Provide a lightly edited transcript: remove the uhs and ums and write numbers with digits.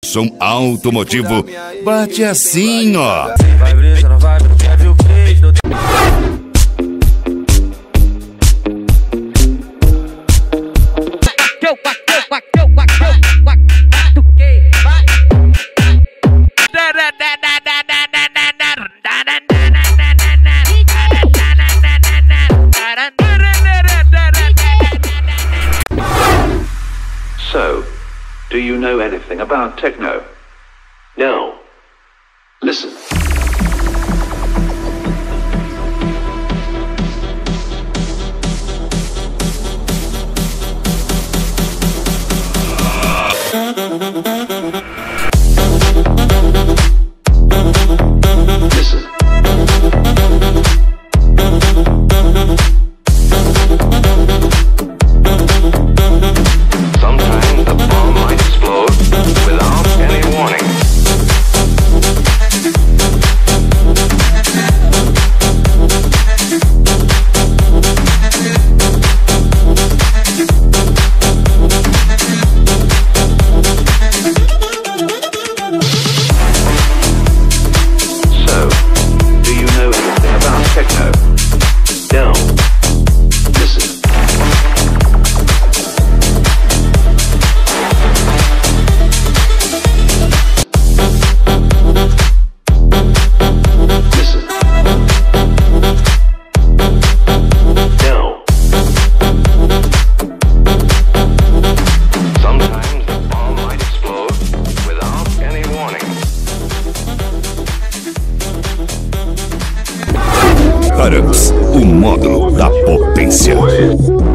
som automotivo bate assim, ó. Vai brisa, não vai, não quer ver o peito. So, do you know anything about techno? No. Listen. Listen. Sometimes the bomb might explode without any warning. So, do you know anything about techno? No. Listen. Listen. No. Sometimes the bomb might explode without any warning. Arams, o módulo da potência.